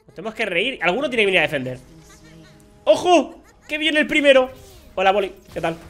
Nos tenemos que reír. Alguno tiene que venir a defender. ¡Ojo! ¡Que viene el primero! Hola, Boli, ¿qué tal?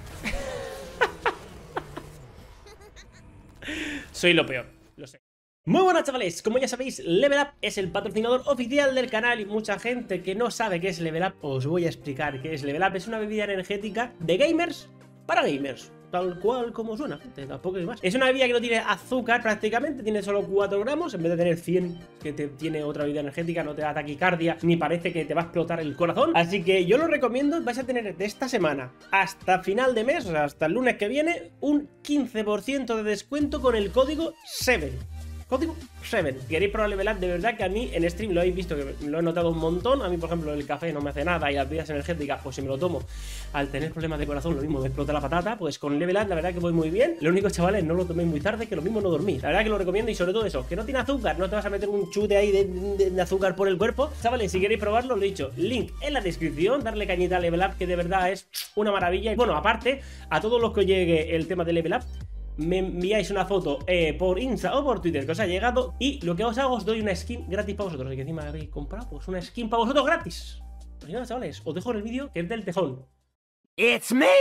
Soy lo peor, lo sé. Muy buenas, chavales, como ya sabéis, Level Up es el patrocinador oficial del canal. Y mucha gente que no sabe qué es Level Up, os voy a explicar qué es Level Up. Es una bebida energética de gamers para gamers, tal cual como suena, gente, tampoco es más. Es una bebida que no tiene azúcar prácticamente, tiene solo 4 gramos en vez de tener 100 que te tiene otra bebida energética. No te da taquicardia ni parece que te va a explotar el corazón. Así que yo lo recomiendo. Vais a tener de esta semana hasta final de mes, o sea, hasta el lunes que viene, un 15% de descuento con el código 7. Código 7. Queréis probar Level Up, de verdad que a mí en stream lo habéis visto, que lo he notado un montón. A mí, por ejemplo, el café no me hace nada y las bebidas energéticas, pues si me lo tomo al tener problemas de corazón, lo mismo me explota la patata. Pues con Level Up la verdad que voy muy bien. Lo único, chavales, no lo toméis muy tarde, que lo mismo no dormís. La verdad que lo recomiendo. Y sobre todo eso, que no tiene azúcar, no te vas a meter un chute ahí de azúcar por el cuerpo. Chavales, si queréis probarlo, lo he dicho, link en la descripción. Darle cañita a Level Up, que de verdad es una maravilla. Y bueno, aparte, a todos los que os llegue el tema de Level Up, me enviáis una foto por Insta o por Twitter que os ha llegado, y lo que os hago, os doy una skin gratis para vosotros. Y que encima habéis comprado, pues una skin para vosotros gratis. Pues nada, chavales, os dejo en el vídeo, que es del tejón. It's me!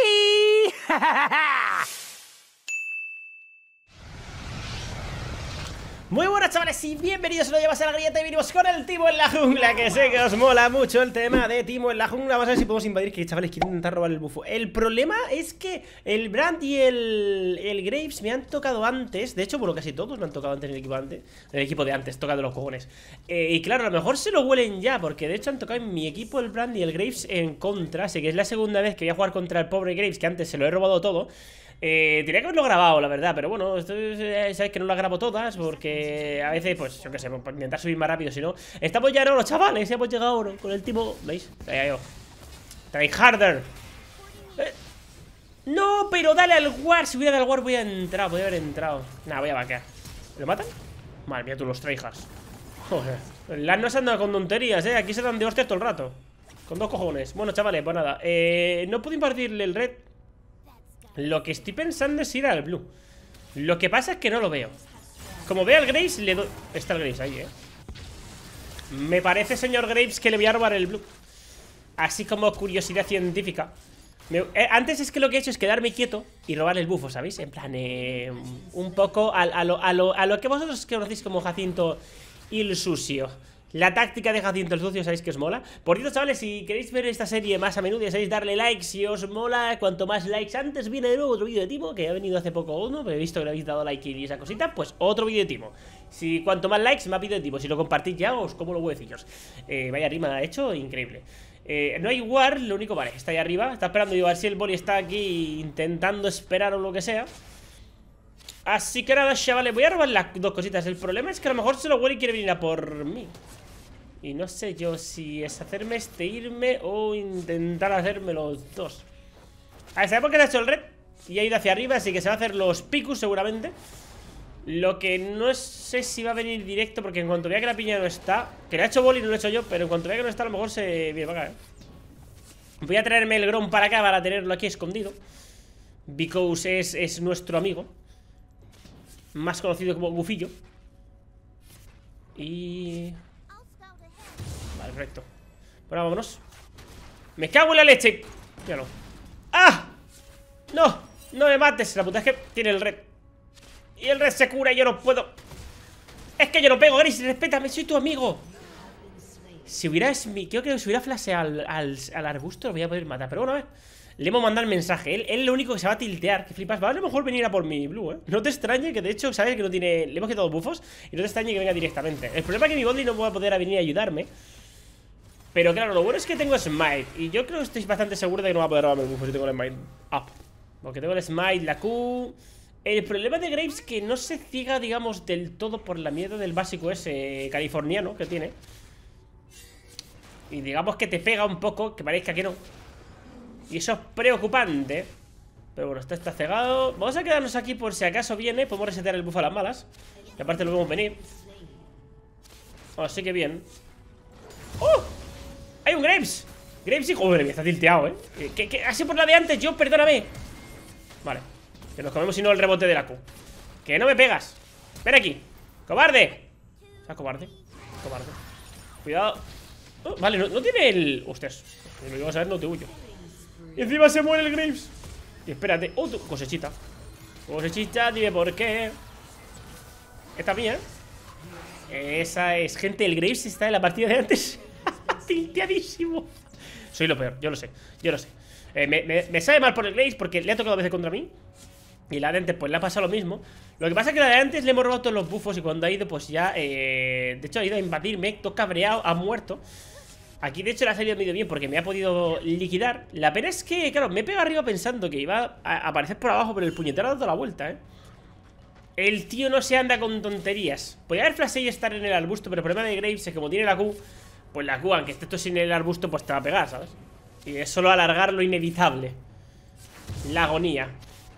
Muy buenas, chavales, y bienvenidos a Lo Llevas a la Grieta. Y venimos con el Timo en la Jungla, que sé que os mola mucho el tema de Timo en la Jungla. Vamos a ver si podemos invadir, que chavales, quiero intentar robar el bufo. El problema es que el Brand y el Graves me han tocado antes. De hecho, bueno, casi todos me han tocado antes en el equipo de antes, tocado los cojones. Y claro, a lo mejor se lo huelen ya, porque de hecho han tocado en mi equipo el Brand y el Graves en contra. Así que es la segunda vez que voy a jugar contra el pobre Graves, que antes se lo he robado todo. Tenía que haberlo grabado, la verdad, pero bueno, esto sabéis que no las grabo todas, porque a veces, pues, yo qué sé, por intentar subir más rápido. Si no, estamos ya en oro, chavales, hemos llegado a oro con el tipo, ¿veis? Try harder. No, pero dale al war. Si hubiera dado al war voy a entrar, podría haber entrado. Nada, voy a vaquear. ¿Me lo matan? Madre mía, tú los tryhards. Joder, las no se andan con tonterías, aquí se dan de hostias todo el rato. Con dos cojones. Bueno, chavales, pues nada, no puedo impartirle el red. Lo que estoy pensando es ir al blue. Lo que pasa es que no lo veo. Como veo al Graves, le doy... Está el Graves ahí, Me parece, señor Graves, que le voy a robar el blue. Así como curiosidad científica. Antes es que lo que he hecho es quedarme quieto y robar el bufo, ¿sabéis? En plan, un poco a lo que vosotros conocéis como Jacinto el Sucio. La táctica de Jacinto el Sucio, ¿sabéis que os mola? Por cierto, chavales, si queréis ver esta serie más a menudo, ya sabéis, darle like si os mola. Cuanto más likes, antes viene de nuevo otro vídeo de Timo, que ha venido hace poco uno, pero he visto que le habéis dado like y esa cosita. Pues otro vídeo de Timo. Si cuanto más likes, más vídeo de Timo. Si lo compartís ya, os como los huevecillos. Vaya rima hecho, increíble. No hay war, lo único, vale, está ahí arriba. Está esperando, digo, a ver si el Boli está aquí intentando esperar o lo que sea. Así que nada, chavales, voy a robar las dos cositas. El problema es que a lo mejor se lo huele y quiere venir a por mí. Y no sé yo si es hacerme irme o intentar hacerme los dos. A ver, ¿sabes por qué le ha hecho el red? Y ha ido hacia arriba, así que se va a hacer los picus seguramente. Lo que no sé si va a venir directo, porque en cuanto vea que la piña no está, que lo ha hecho Boli, no lo he hecho yo, pero en cuanto vea que no está, a lo mejor se viene para acá, Voy a traerme el Grom para acá para tenerlo aquí escondido, because es nuestro amigo, más conocido como Gufillo. Y... Vale, perfecto. Bueno, vámonos. Me cago en la leche. Ya no. ¡Ah! No, no me mates. La puta es que tiene el red. Y el red se cura y yo no puedo. Es que yo no pego, Gris, respétame, soy tu amigo. Si hubiera... Creo que si hubiera flasheado al arbusto lo voy a poder matar. Pero bueno, a ver. Le hemos mandado el mensaje. Él lo único que se va a tiltear. Que flipas. Va a lo mejor venir a por mi blue, No te extrañe que de hecho, sabes que no tiene... Le hemos quitado bufos. Y no te extrañe que venga directamente. El problema es que mi Boldly no va a poder venir a ayudarme. Pero claro, lo bueno es que tengo Smite. Y yo creo que estoy bastante seguro de que no va a poder robarme el bufo si tengo el Smite up. Porque tengo el Smite, la Q. El problema de Graves es que no se ciega, digamos, del todo por la mierda del básico ese californiano que tiene. Y digamos que te pega un poco, que parezca que no. Y eso es preocupante. Pero bueno, está cegado. Vamos a quedarnos aquí por si acaso viene. Podemos resetear el bufo a las malas. Y aparte lo vemos venir. Así que bien. ¡Oh! ¡Hay un Graves! Graves, hijo, joder, está tilteado, Así por la de antes, yo, perdóname. Vale, que nos comemos si no el rebote de la Q. Que no me pegas. Ven aquí, cobarde. O sea, cobarde. Cuidado. Oh, vale, no tiene el... Hostias, me ibas a ver, no te huyo. Y encima se muere el Graves. Y espérate, oh, cosechita. Cosechita, dime por qué. Esta mía, esa es, gente, el Graves está en la partida de antes. Tilteadísimo. Soy lo peor, yo lo sé, yo lo sé. Me sabe mal por el Graves porque le ha tocado a veces contra mí. Y la de antes pues le ha pasado lo mismo. Lo que pasa es que la de antes le hemos robado todos los buffos. Y cuando ha ido pues ya de hecho ha ido a invadirme, todo cabreado, ha muerto. Aquí de hecho le ha salido medio bien porque me ha podido liquidar. La pena es que, claro, me he pegado arriba pensando que iba a aparecer por abajo, pero el puñetero ha dado la vuelta, El tío no se anda con tonterías. Podría haber flasheado y estar en el arbusto, pero el problema de Graves es que como tiene la Q, pues la Q, aunque esté todo sin el arbusto, pues te va a pegar, ¿sabes? Y es solo alargar lo inevitable. La agonía.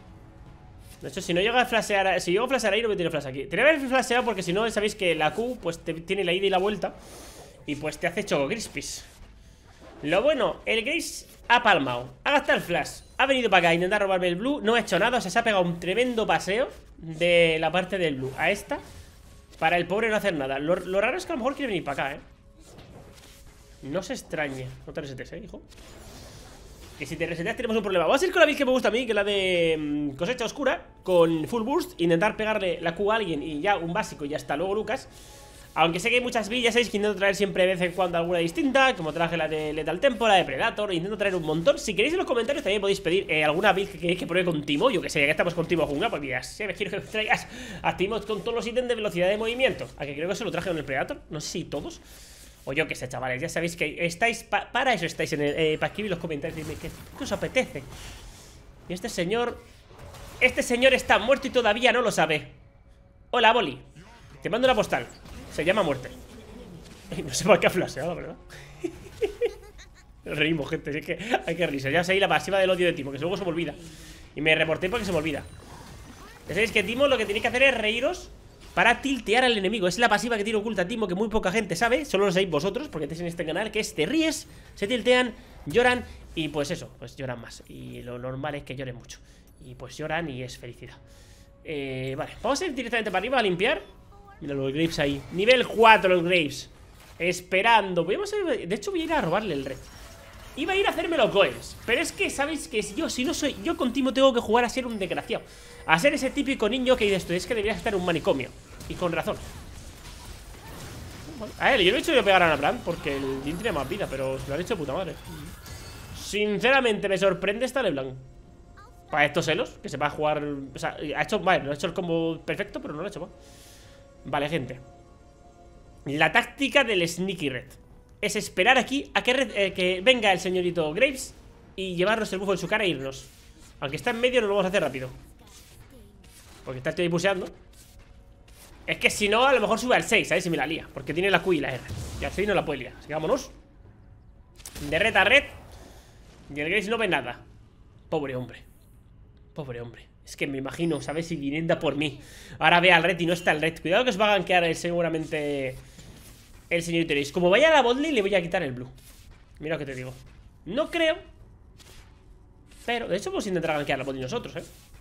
De hecho, si no llega a flashear, si llego a flashear ahí, no me tiene flash aquí. Tenía que haber flasheado porque si no, sabéis que la Q, pues tiene la ida y la vuelta. Y pues te hace Choco Crispies. Lo bueno, el Graves ha palmado, ha gastado el flash, ha venido para acá a intentar robarme el blue. No ha hecho nada, o sea, se ha pegado un tremendo paseo de la parte del blue a esta, para el pobre no hacer nada. Lo raro es que a lo mejor quiere venir para acá, No se extrañe. No te resetes, hijo. Y si te reseteas tenemos un problema. Vamos a ir con la build que me gusta a mí, que es la de cosecha oscura, con full burst, intentar pegarle la Q a alguien y ya un básico y hasta luego Lucas. Aunque sé que hay muchas builds, ya sabéis que intento traer siempre de vez en cuando alguna distinta, como traje la de Lethal Tempo, la de Predator, intento traer un montón. Si queréis en los comentarios también podéis pedir alguna build que queréis que pruebe con Timo. Yo que sé, ya que estamos con Timo Jungla, pues mira, si me quiero que traigas a Timo con todos los ítems de velocidad de movimiento. A que creo que se lo traje con el Predator, no sé si todos. O yo que sé, chavales, ya sabéis que estáis, para eso estáis en el, para escribir los comentarios y dime qué os apetece. Y este señor está muerto y todavía no lo sabe. Hola, Boli, te mando una postal, se llama muerte. No sé por qué ha flasheado, ¿verdad? Nos reímos, gente, es que hay que reírse. Ya sé la pasiva del odio de Timo, que luego se me olvida. Y me reporté porque se me olvida. Ya sabéis que Timo lo que tiene que hacer es reíros para tiltear al enemigo. Es la pasiva que tiene oculta Timo, que muy poca gente sabe. Solo lo sabéis vosotros, porque estáis en este canal. Que es te ríes, se tiltean, lloran. Y pues eso, pues lloran más. Y lo normal es que lloren mucho. Y pues lloran y es felicidad. Vale, vamos a ir directamente para arriba a limpiar. Mira los Graves ahí, nivel 4 los Graves, esperando. De hecho voy a ir a robarle el red. Iba a ir a hacerme los golems, pero es que sabéis que si no soy yo con Timo, tengo que jugar a ser un desgraciado, a ser ese típico niño que dice esto, es que deberías estar en un manicomio. Y con razón. A él, yo no he hecho yo pegar a Anabran porque el Jin tiene más vida, pero se lo han hecho de puta madre. Sinceramente me sorprende esta LeBlanc para estos celos, que se va a jugar. O sea, ha hecho, vale, no ha hecho el combo perfecto, pero no lo ha hecho mal. Vale, gente. La táctica del Sneaky Red es esperar aquí a que venga el señorito Graves y llevarnos el buffo en su cara e irnos. Aunque está en medio, no lo vamos a hacer rápido, porque está estoy buceando. Es que si no, a lo mejor sube al 6, ¿sabes? Si me la lía, porque tiene la Q y la R. Y al 6 no la puede liar, así que vámonos de red a red. Y el Graves no ve nada. Pobre hombre. Pobre hombre. Es que me imagino, ¿sabes? Si vienen por mí. Ahora ve al red y no está el red. Cuidado que os va a gankear seguramente el señorito Graves. Como vaya a la botlane le voy a quitar el blue. Mira lo que te digo. No creo, pero de hecho vamos a intentar gankear la botlane nosotros,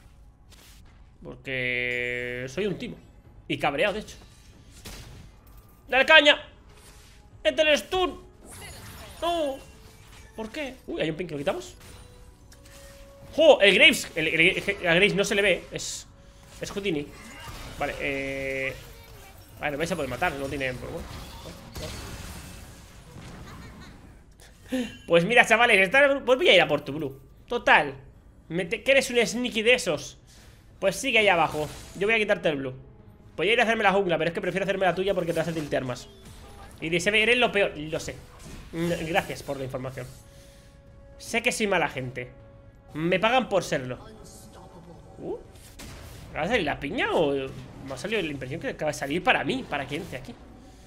porque soy un timo. Y cabreado, de hecho. ¡Dale caña! ¡Entre el stun! ¡No! ¿Por qué? Uy, hay un ping que lo quitamos. ¡Jo! El Graves. El Graves no se le ve. Es Houdini. Vale, vale, vais a poder matar. No tiene problema. Pues mira, chavales, pues voy a ir a por tu blue. Total, que eres un sneaky de esos. Pues sigue ahí abajo. Yo voy a quitarte el blue. Voy a ir a hacerme la jungla, pero es que prefiero hacerme la tuya porque te vas a tiltear más. Y de eres lo peor, lo sé. Gracias por la información. Sé que soy mala gente. Me pagan por serlo. ¿Va a salir la piña o me ha salido la impresión que acaba de salir para mí? ¿Para quién esté aquí?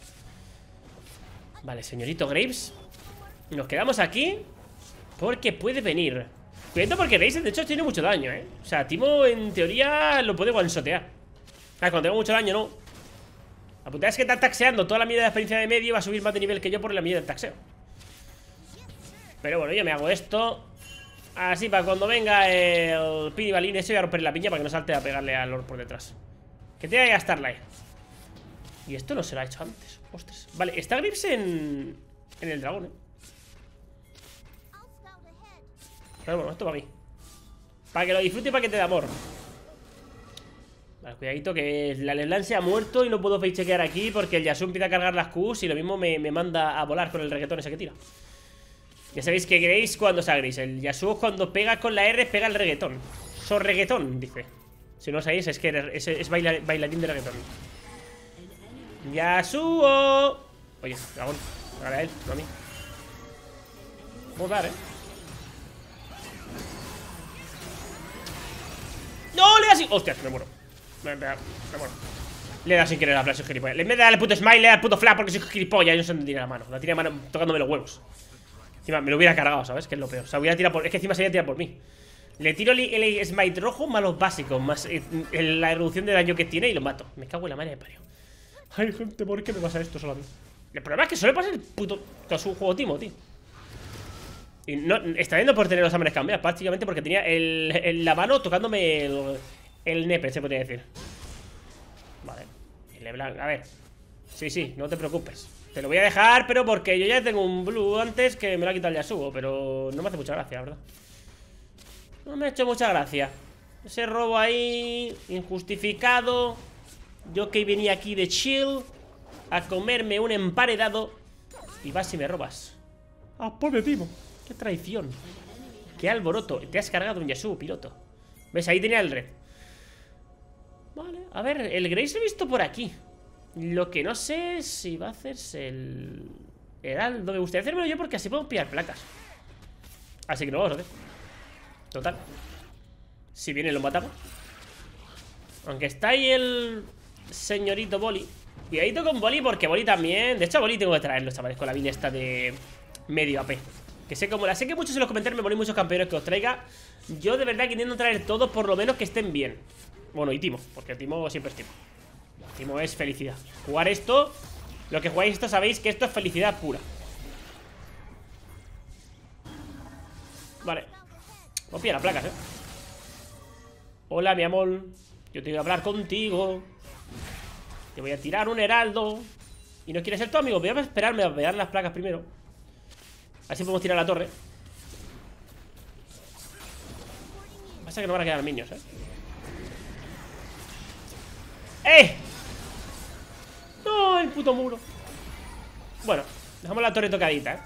Vale, señorito Graves, nos quedamos aquí porque puede venir. Cuidado porque Graves de hecho tiene mucho daño, O sea, Timo en teoría lo puede one-shotear. Cuando tengo mucho daño no. La putada es que está taxeando toda la mierda de experiencia de medio y va a subir más de nivel que yo por la mierda del taxeo. Pero bueno, yo me hago esto así para cuando venga el Pinibalín ese, voy a romper la piña para que no salte a pegarle al Lord por detrás. Que tenga que gastarla, Y esto no se lo ha hecho antes. Ostras. Vale, está Graves en en el dragón, Pero bueno, esto para mí. Para que lo disfrute y para que te dé amor. Vale, cuidadito que la LeBlanc se ha muerto y no puedo fakechequear aquí porque el Yasuo empieza a cargar las Qs y lo mismo me manda a volar con el reggaetón ese que tira. Ya sabéis que queréis cuando salgáis. El Yasuo cuando pega con la R pega el reggaetón. Reggaetón, dice. Si no lo sabéis es que es bailarín de reggaetón. Yasuo. Oye, dragón, hágale a él, no a mí. Vamos a dar, ¡No! Le da sin... ¡Hostias! Me muero. Me muero. Le da sin querer a Flash, soy gilipollas. Le da el puto smile, le da el puto flash porque soy gilipollas. Yo no sé dónde tiene la mano. La tiene la mano tocándome los huevos. Encima me lo hubiera cargado, ¿sabes? Que es lo peor. O sea, hubiera tirado por... Es que encima se hubiera tirado por mí. Le tiro el smite rojo más los básicos, más la reducción de daño que tiene y lo mato. Me cago en la madre de parió. Ay, gente, ¿por qué me pasa esto solamente? El problema es que suele pasar el puto... Todo su juego timo, tío. Y no, está viendo por tener los amenes cambiados, prácticamente porque tenía la mano tocándome el nepe, se podría decir. Vale, el LeBlanc, a ver. Sí, no te preocupes. Te lo voy a dejar, pero porque yo ya tengo un blue antes que me lo ha quitado el Yasuo. Pero no me hace mucha gracia, la verdad. No me ha hecho mucha gracia. Ese robo ahí, injustificado. Yo que venía aquí de chill a comerme un emparedado y vas y me robas. ¡Ah, pobre Timo! ¡Qué traición! ¡Qué alboroto! Te has cargado un Yasuo, piloto. ¿Ves? Ahí tenía el red. Vale, a ver, el Grace lo he visto por aquí. Lo que no sé es si va a hacerse el heraldo. Me gustaría hacérmelo yo porque así puedo pillar placas. Así que no lo vamos a hacer. Total. Si viene lo matamos. Aunque está ahí el señorito Boli. Cuidadito con Boli porque Boli también... De hecho a Boli tengo que traerlo, chavales, con la build esta de medio AP. Que sé cómo la... Sé que muchos en los comentarios me ponen muchos campeones que os traiga. Yo de verdad que intento traer todos, por lo menos que estén bien. Bueno, y Timo, porque Timo siempre es Timo. Timo es felicidad. Jugar esto, lo que jugáis esto sabéis que esto es felicidad pura. Vale. Vamos a pillar las placas, Hola, mi amor. Yo te voy a hablar contigo. Te voy a tirar un heraldo. Y no quieres ser tu amigo. Voy a esperarme a pegar las placas primero. Así podemos tirar la torre. Pasa que no van a quedar minions, ¡Eh! ¡No! El puto muro. Bueno, dejamos la torre tocadita,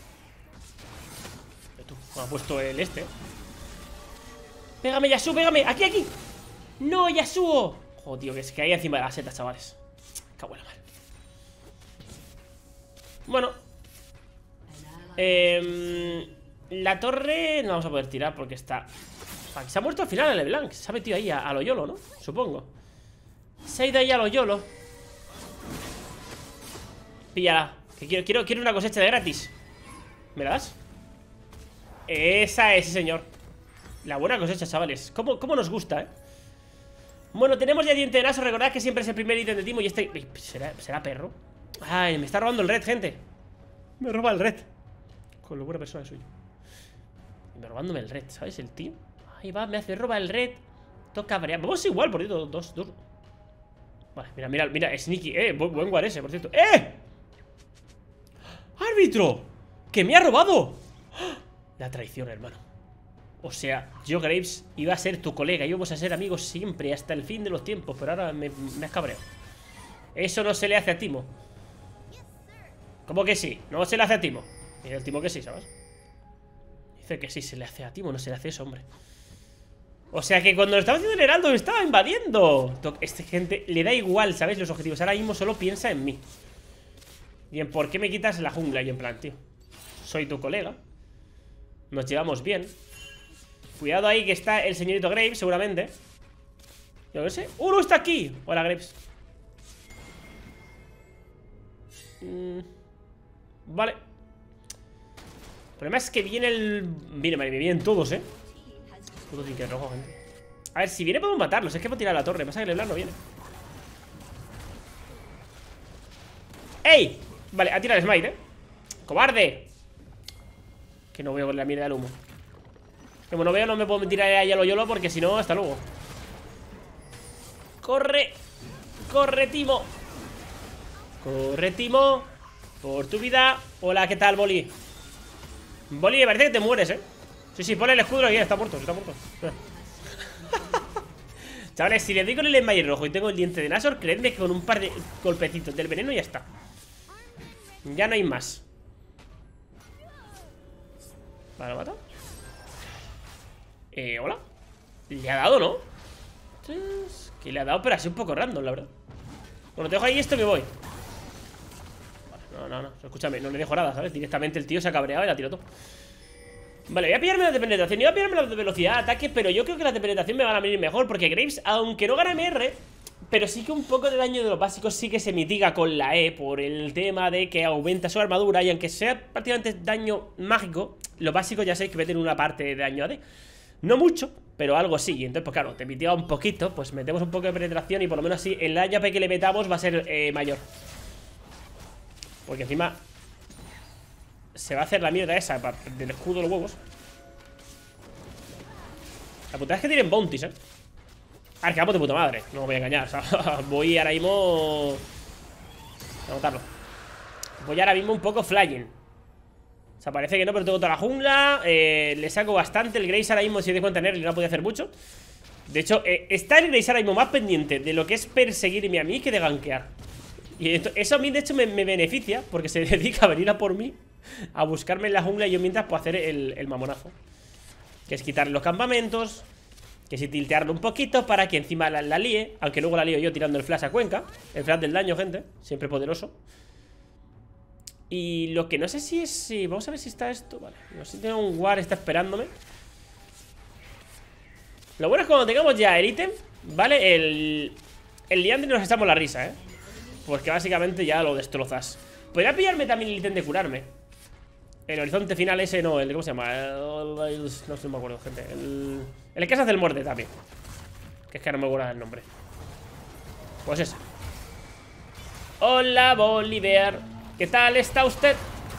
Me ha puesto el este. Pégame, Yasuo, pégame. Aquí, aquí. No, Yasuo. Joder, tío, que es que hay encima de la seta, chavales. Cago en la mar. Bueno. La torre no vamos a poder tirar porque está... Se ha muerto al final el LeBlanc. Se ha metido ahí a lo YOLO, ¿no? Supongo. Se ha ido ahí a lo YOLO. Píllala. Que quiero una cosecha de gratis. ¿Me la das? Esa es, sí, señor. La buena cosecha, chavales. ¿Cómo nos gusta, Bueno, tenemos ya diente de naso. Recordad que siempre es el primer ítem de Timo. Y este... ¿Será perro? Ay, me está robando el red, gente. Me roba el red. Con lo buena persona que soy. Me robándome el red, ¿sabes? El tío. Ahí va, me hace roba el red. Toca variar. Vamos igual, por cierto. Dos. Vale, mira, sneaky. Buen guard ese, por cierto. ¡Árbitro! ¡Que me ha robado! La traición, hermano. O sea, yo, Graves, iba a ser tu colega. Íbamos a ser amigos siempre, hasta el fin de los tiempos. Pero ahora me has cabreado. Eso no se le hace a Timo. ¿Cómo que sí? No se le hace a Timo. Y el Timo que sí, ¿sabes? Dice que sí, se le hace a Timo. No se le hace eso, hombre. O sea que cuando lo estaba haciendo el heraldo me estaba invadiendo. Este gente le da igual, ¿sabes? Los objetivos. Ahora mismo solo piensa en mí. Y en por qué me quitas la jungla. Y en plan, tío, soy tu colega. Nos llevamos bien. Cuidado ahí que está el señorito Graves, seguramente. Yo no sé. ¡No está aquí! Hola, Graves. Vale. El problema es que viene el... Mira, me vienen todos, Puto tinker rojo, gente. A ver, si viene podemos matarlos. Es que puedo tirar la torre. Pasa que el LeBlanc no viene. ¡Ey! Vale, ha tirado el smite, ¡cobarde! Que no veo con la mierda del humo. Como no veo, no me puedo tirar ahí a lo YOLO porque si no, hasta luego. ¡Corre! ¡Corre, Timo! ¡Corre, Timo! Por tu vida. Hola, ¿qué tal, Boli? Boli, me parece que te mueres, Sí, ponle el escudo y ya, está muerto, está muerto. Chavales, si le doy con el Enmayer rojo y tengo el diente de Nashor, creedme que con un par de golpecitos del veneno ya está. Ya no hay más. Vale, lo mata. Hola. Le ha dado, ¿no? Que le ha dado, pero así un poco random, la verdad. Bueno, te dejo ahí esto y me voy. Vale, no, escúchame, no le dejo nada, ¿sabes? Directamente el tío se ha cabreado y la tiró todo. Vale, voy a pillarme las de penetración y voy a pillarme las de velocidad de ataque, pero yo creo que las de penetración me van a venir mejor, porque Graves, aunque no gana MR, pero sí que un poco de daño de los básicos sí que se mitiga con la E, por el tema de que aumenta su armadura, y aunque sea prácticamente daño mágico, los básicos ya sabéis que meten una parte de daño AD. No mucho, pero algo sí. Y entonces, pues claro, te mitiga un poquito, pues metemos un poco de penetración y por lo menos así el daño AP que le metamos va a ser mayor. Porque encima se va a hacer la mierda esa del escudo de los huevos. La putada es que tienen bounties, Arqueamos de puta madre, no me voy a engañar. O sea, voy ahora mismo a matarlo. Voy ahora mismo un poco flying. O sea, parece que no, pero tengo toda la jungla. Le saco bastante. El Grace ahora mismo, si te das cuenta, en early no podía hacer mucho. De hecho, está el Grace ahora mismo más pendiente de lo que es perseguirme a mí que de gankear. Y eso a mí, de hecho, me beneficia, porque se dedica a venir a por mí, a buscarme en la jungla, y yo mientras puedo hacer el mamonazo, que es quitarle los campamentos, que es tiltearlo un poquito para que encima la líe. Aunque luego la lío yo tirando el flash a Cuenca. El flash del daño, gente, siempre poderoso. Y lo que no sé si es... vamos a ver si está esto. Vale, no sé si tengo un War, está esperándome. Lo bueno es cuando tengamos ya el ítem, ¿vale? El Liandry nos echamos la risa, porque básicamente ya lo destrozas. Podría pillarme también el ítem de curarme. El horizonte final ese no, el... ¿cómo se llama? No sé, no me acuerdo, gente. El que se hace el muerte también. Que es que no me acuerdo el nombre. Pues ese. Hola, Bolívar. ¿Qué tal está usted?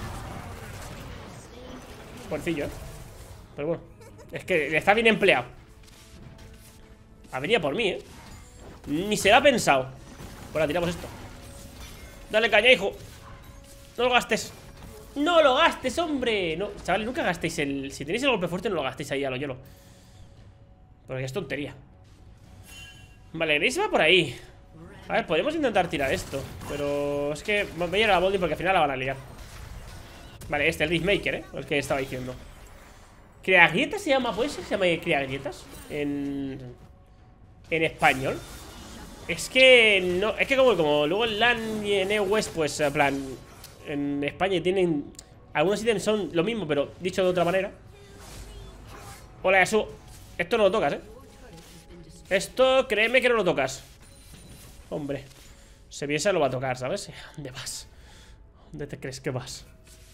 Pobrecillo, pero bueno, es que está bien empleado. Venía por mí, Ni se lo ha pensado. Bueno, tiramos esto. Dale caña, hijo. No lo gastes. No lo gastes, hombre. No, chavales, nunca gastéis el... Si tenéis el golpe fuerte, no lo gastéis ahí a lo YOLO, porque es tontería. Vale, Grace va por ahí. A ver, podemos intentar tirar esto, pero es que voy a ir a la Boldy porque al final la van a liar. Vale, el Riftmaker, el que estaba diciendo. ¿Creagrietas se llama? ¿Puede ser que se llama Creagrietas? En español. Es que no, es que como luego en LAN y en EU-West, pues en plan, en España tienen... Algunos ítems son lo mismo, pero dicho de otra manera. Hola, eso. Esto no lo tocas, Esto, créeme que no lo tocas. Hombre, se piensa lo va a tocar, ¿sabes? ¿Dónde vas? ¿Dónde te crees que vas?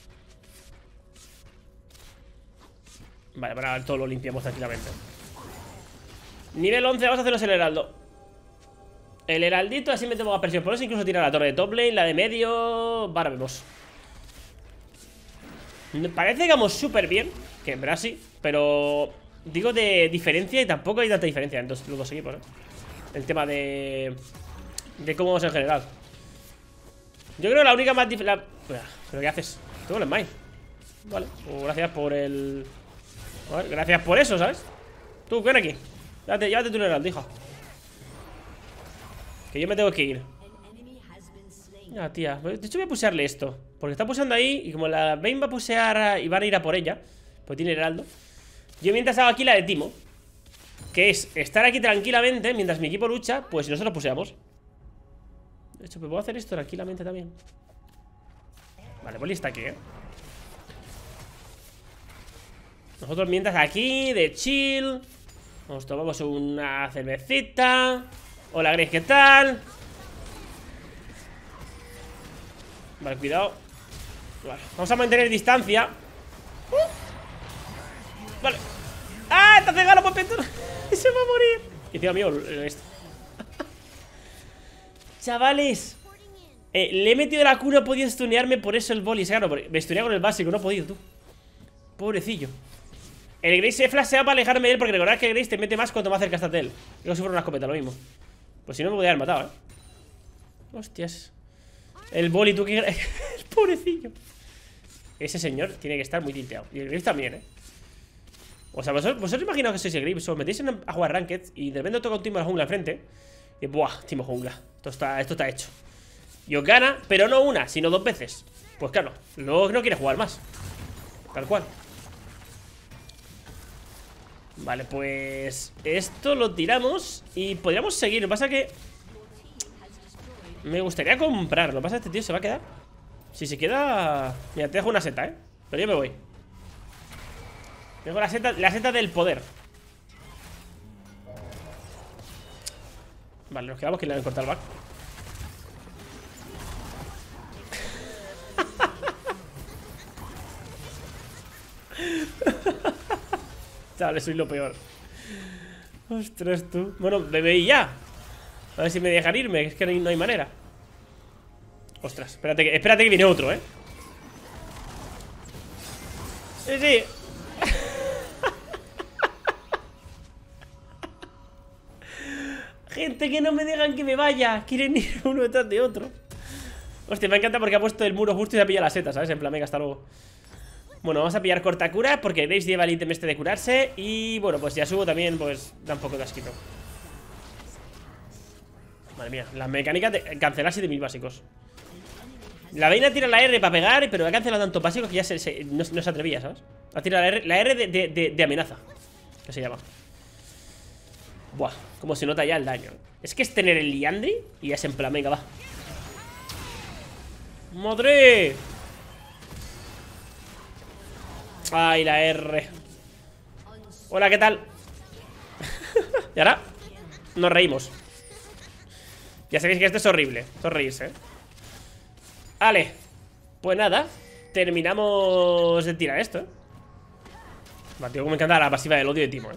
Vale, para todo lo limpiamos tranquilamente. Nivel 11, vamos a hacernos el heraldo. El heraldito, así metemos más presión. Podemos incluso tirar la torre de top lane, la de medio. Ahora vemos. Parece que vamos súper bien, que en verdad sí, pero digo de diferencia, y tampoco hay tanta diferencia entre los dos equipos, el tema de cómo vamos en general. Yo creo que la única más diferente... ¿Pero qué haces? Tengo el smite. Vale, pues gracias por el... A ver, gracias por eso, ¿sabes? Tú, ven aquí. Llévate tu heraldo, hija. Que yo me tengo que ir. Ah, tía. De hecho voy a pusearle esto, porque está puseando ahí, y como la Vayne va a pusear y van a ir a por ella, pues tiene heraldo. Yo mientras hago aquí la de Timo, que es estar aquí tranquilamente mientras mi equipo lucha, pues si nosotros puseamos. De hecho, pues puedo hacer esto tranquilamente también. Vale, Poli está aquí, Nosotros mientras aquí, de chill, nos tomamos una cervecita. Hola, Grace, ¿qué tal? Vale, cuidado. Vale, vamos a mantener distancia. Vale. ¡Ah! ¡Te ha cegado por peto! ¡Se va a morir! Y encima mío esto. Chavales, le he metido la Q, no he podido stunearme, por eso el boli. Claro, me stunea con el básico, no he podido, tú. Pobrecillo. El Grace se flashea para alejarme de él, porque recordad que el Grace te mete más cuanto más cerca estás de él. Como si fuera una escopeta, lo mismo. Pues si no me podría haber matado, Hostias. El boli, tú que... El Pobrecillo. Ese señor tiene que estar muy tilteado. Y el Griff también, O sea, vosotros imaginaos que sois el Griff. Os metéis a jugar Ranked y de repente toca un Timo de la jungla enfrente. Y buah, Timo jungla. Esto está hecho. Y os gana, pero no una, sino 2 veces. Pues claro, luego no quiere jugar más. Tal cual. Vale, pues esto lo tiramos y podríamos seguir. Lo que pasa que me gustaría comprar. Lo que pasa es que este tío se va a quedar. Si se queda... Mira, te dejo una seta, pero yo me voy. Dejo la seta del poder. Vale, nos quedamos que le han cortado el back. Chavales, soy lo peor. Ostras, tú. Bueno, bebé ya. A ver si me dejan irme, es que no hay manera. Ostras, espérate que viene otro, Sí. Gente, que no me dejan que me vaya. Quieren ir uno detrás de otro. Hostia, me encanta porque ha puesto el muro justo y se ha pillado la seta, ¿sabes? En plan, venga, hasta luego. Bueno, vamos a pillar cortacura porque Graves lleva el ítem este de curarse. Y bueno, pues ya subo también, pues da un poco de asquito. Madre mía, la mecánica de cancelar 7000 básicos. La Vayne tira la R para pegar, pero ha cancelado tanto básicos que ya no se atrevía, ¿sabes? Ha tirado la R de amenaza, que se llama. Buah, como se nota ya el daño. Es que es tener el Liandry y es en plan, venga, va. ¡Madre! Ay, la R. Hola, ¿qué tal? Y ahora nos reímos. Ya sabéis que esto es horrible. Esto es reírse, Vale, pues nada. Terminamos de tirar esto, Vale, tío, como me encanta la pasiva del odio de Timo,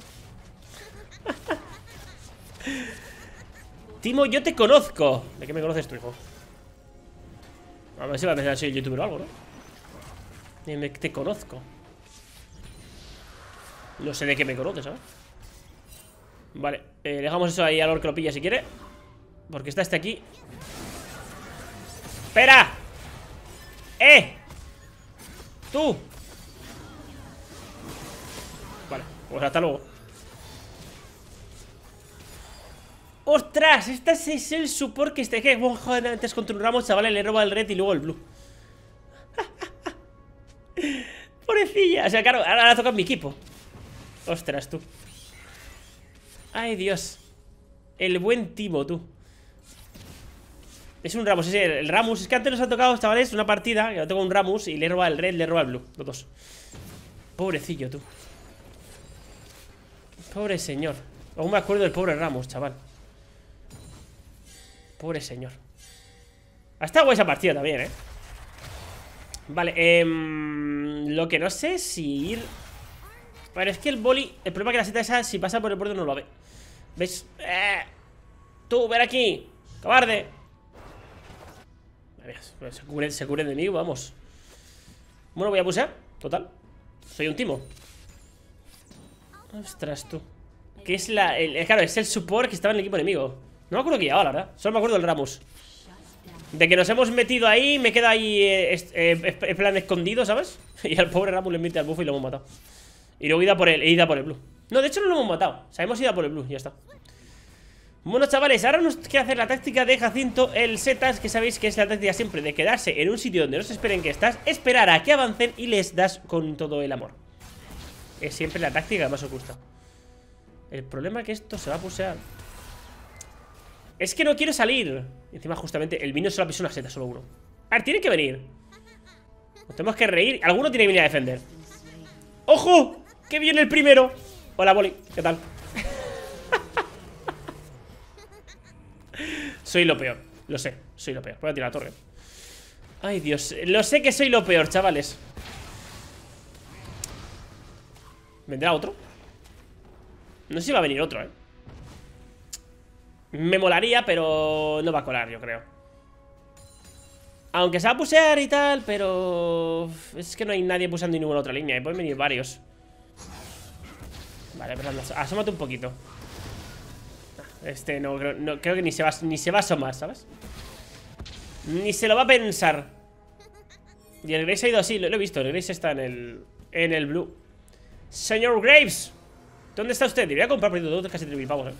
Timo, yo te conozco. ¿De qué me conoces tú, hijo? A ver si va a pensar que soy youtuber o algo, ¿no? Te conozco. No sé de qué me conoces, ¿sabes? Vale, dejamos eso ahí a Lord que lo pilla si quiere. Porque está este aquí. ¡Espera! ¡Tú! Vale, pues hasta luego. ¡Ostras! Este es el support que joder, antes contra un Ramos, chavales, le roba el red y luego el blue. Pobrecilla. O sea, claro, ahora toca mi equipo. Ostras, tú. Ay, Dios. El buen Timo, tú. Es un Ramus, es el Ramus. Es que antes nos ha tocado, chavales, una partida que toca un Ramus y le roba el red, le roba el blue. Los dos. Pobrecillo, tú. Pobre señor. Aún me acuerdo del pobre Ramus, chaval. Pobre señor. Ha estado buena esa partida también, Vale, lo que no sé es si ir... Pero es que el boli... El problema es que la seta esa, si pasa por el borde, no lo ve. ¿Ves? Tú, ven aquí, cobarde. Se cubre de mí, vamos. Bueno, voy a pusear, total. Soy un Timo. Ostras, tú. Que es claro, es el support que estaba en el equipo enemigo. No me acuerdo que llevaba, la verdad. Solo me acuerdo del Ramus. De que nos hemos metido ahí, me queda ahí en plan escondido, ¿sabes? Y al pobre Ramus le mete al buff y lo hemos matado. Y luego he ido por el blue. No, de hecho no lo hemos matado. O sea, hemos ido a por el blue, ya está. Bueno, chavales, ahora nos queda hacer la táctica de Jacinto, el setas, que sabéis que es la táctica siempre de quedarse en un sitio donde no se esperen que estás, esperar a que avancen y les das con todo el amor. Es siempre la táctica que más os gusta. El problema es que esto se va a pusear. Es que no quiero salir. Encima justamente el vino solo ha pisado una seta, solo uno. A ver, tiene que venir. Nos tenemos que reír. Alguno tiene que venir a defender. ¡Ojo! ¡Que viene el primero! Hola, Boli, ¿qué tal? Soy lo peor, lo sé, soy lo peor. Voy a tirar la torre. Ay, Dios, lo sé que soy lo peor, chavales. ¿Vendrá otro? No sé si va a venir otro, Me molaría, pero no va a colar, yo creo. Aunque se va a pusear y tal, pero... Es que no hay nadie pusando en ninguna otra línea. Y pueden venir varios. Vale, pero asómate un poquito. Este no creo que ni se va a asomar, ¿sabes? Ni se lo va a pensar. Y el Graves ha ido así, lo he visto. El Graves está en el blue. Señor Graves, ¿dónde está usted? Debería comprar por casi 3.000 pavos,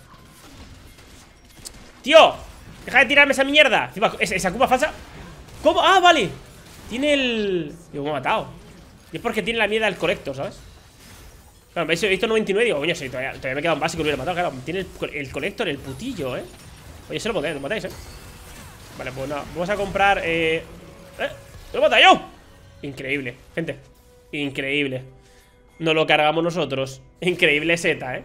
¡Tío! ¡Deja de tirarme esa mierda! ¿Esa Kuma falsa? ¿Cómo? ¡Ah, vale! Tiene el... Digo, me ha matado. Y es porque tiene la mierda del Collector, ¿sabes? Claro, me he visto 99 y digo, coño, sí, todavía me queda un básico y lo hubiera matado. Claro, tiene el Collector, el putillo, Oye, se lo matáis, Vale, pues nada, vamos a comprar, ¡lo he matado yo! Increíble, gente. Increíble. Nos lo cargamos nosotros. Increíble seta,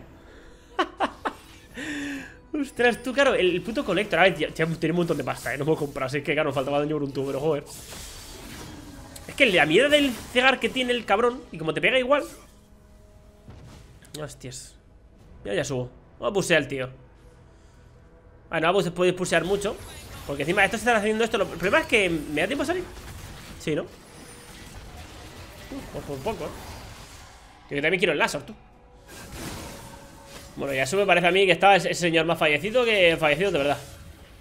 Ostras, tú, claro, el puto Collector. A ver, ya tiene un montón de pasta, No puedo comprar, así que, claro, nos faltaba daño por un tubo, pero joder. Es que la mierda del cegar que tiene el cabrón, y como te pega igual. Hostias. Ya subo. Vamos a pusear al tío. Bueno, pues puedes pusear mucho. Porque encima estos están haciendo esto. El problema es que me da tiempo a salir. Sí, ¿no? Pues por poco, Yo también quiero el láser, tú. Bueno, ya eso me parece a mí que estaba ese señor más fallecido que fallecido de verdad.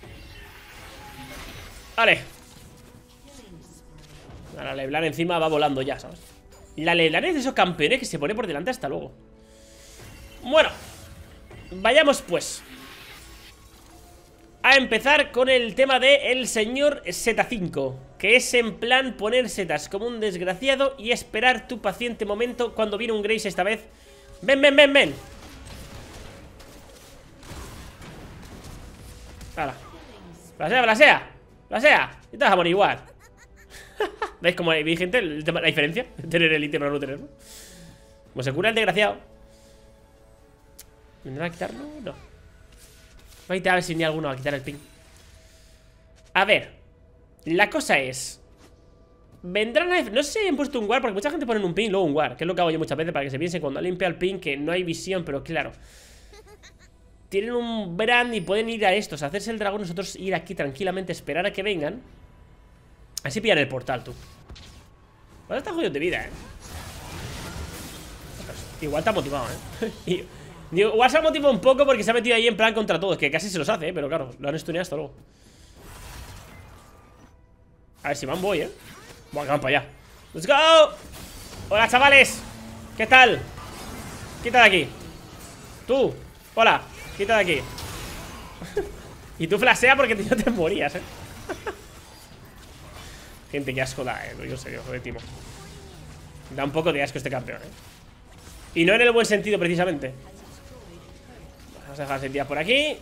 Vale. La Leblanc encima va volando ya, ¿sabes? La Leblanc es de esos campeones que se pone por delante hasta luego. Bueno, vayamos pues a empezar con el tema de el señor Z5, que es en plan poner setas como un desgraciado y esperar tu paciente momento cuando viene un Graves esta vez. Ven, ven, ven, ven. Hala. Blasea, blasea. Blasea. Y te vas a morir igual. ¿Veis cómo hay gente? La diferencia de tener el ítem o no tenerlo. Como se cura el desgraciado. ¿Vendrá a quitarlo? No. Voy a ver si ni alguno va a quitar el ping. A ver. La cosa es, vendrán a... No sé si han puesto un war, porque mucha gente pone un ping y luego un war, que es lo que hago yo muchas veces para que se piense cuando limpia el ping que no hay visión, pero claro. Tienen un brand y pueden ir a estos, a hacerse el dragón, nosotros ir aquí tranquilamente, esperar a que vengan. Así pillan el portal, tú. Ahora está jodido de vida, Igual está motivado, Igual se ha motivado un poco porque se ha metido ahí en plan contra todos, que casi se los hace, pero claro, lo han stuneado hasta luego. A ver si van, voy, Buah, que van para allá. ¡Let's go! Hola, chavales. ¿Qué tal? Quita de aquí. Tú, hola, quita de aquí. Y tú flasea porque no te morías, Gente, qué asco da, lo digo en serio, joder, Timo. Da un poco de asco este campeón, Y no en el buen sentido, precisamente. Vamos a dejar sentidas por aquí.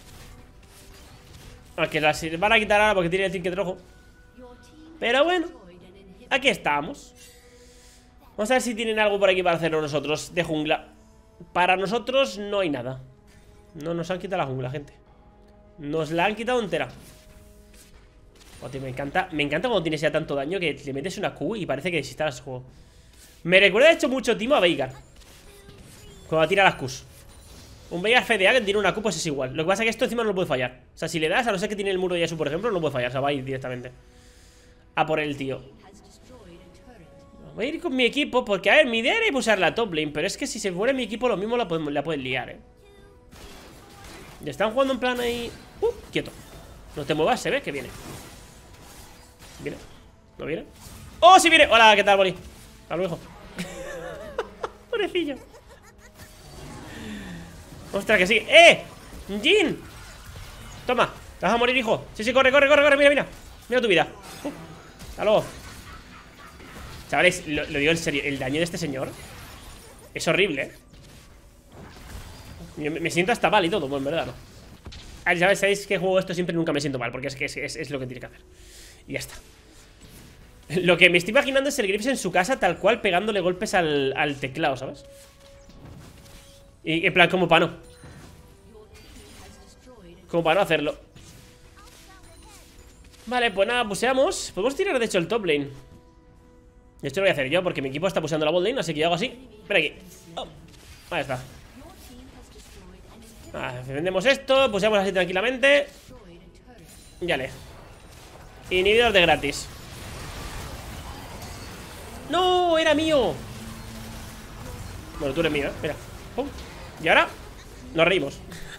Aunque las van a quitar ahora porque tiene el ticket rojo. Pero bueno, aquí estamos. Vamos a ver si tienen algo por aquí para hacerlo nosotros de jungla. Para nosotros no hay nada. No nos han quitado la jungla, gente. Nos la han quitado entera. Oh, tío, me encanta cuando tienes ya tanto daño que le metes una Q y parece que existas el juego. Me recuerda de hecho mucho Timo a Veigar cuando tira las Qs. Un Veigar FDA que tiene una Q pues es igual. Lo que pasa es que esto encima no lo puede fallar. O sea, si le das, a no ser que tiene el muro de Yasuo, por ejemplo, no puede fallar, o sea, va a ir directamente a por el tío. Voy a ir con mi equipo porque, a ver, mi idea era usar la top lane, pero es que si se muere mi equipo lo mismo la pueden liar, Ya están jugando en plan ahí. Quieto. No te muevas, se ve que viene. ¿Viene? ¿No viene? ¡Oh, sí viene! Hola, ¿qué tal, Boli? Hasta luego. Pobrecillo. Ostras, que sí. ¡Jin! Toma, te vas a morir, hijo. Sí, sí, corre, corre, corre, corre. Mira, mira. Mira tu vida. Hasta luego. Chavales, lo digo en serio. El daño de este señor es horrible, me siento hasta mal y todo, bueno, en verdad, ¿no? A ver, ¿sabéis que juego esto siempre? Nunca me siento mal, porque es que es lo que tiene que hacer. Y ya está. Lo que me estoy imaginando es el Graves en su casa, tal cual, pegándole golpes al teclado, ¿sabes? Y en plan, como para no. Como para no hacerlo. Vale, pues nada, puseamos. Podemos tirar de hecho el top lane. Esto lo voy a hacer yo porque mi equipo está puseando la bot lane, así que yo hago así. Ven aquí. Ahí está. Vendemos esto, puseamos así tranquilamente. Ya inhibidor de gratis. ¡No! ¡Era mío! Bueno, tú eres mío, mira. ¡Pum! Y ahora nos reímos.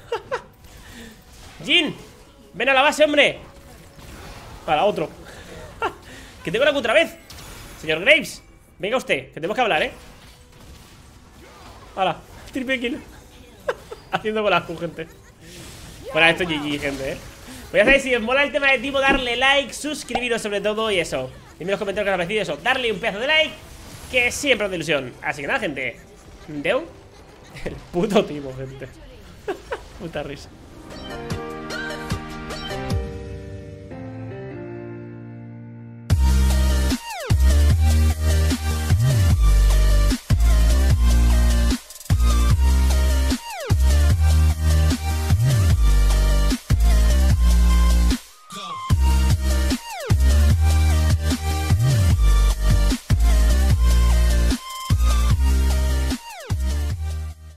¡Jin! ¡Ven a la base, hombre! Para otro. Que tengo la Q otra vez. Señor Graves, venga usted, que tenemos que hablar, Hala, triple kill. Haciendo bolas con gente. Bueno, esto es GG, gente, Pues ya sabéis, si os mola el tema de tipo, darle like, suscribiros sobre todo y eso. Dime en los comentarios qué os ha parecido eso. Darle un pedazo de like, que siempre es de ilusión. Así que nada, gente. Deu. El puto timo, gente. Puta risa.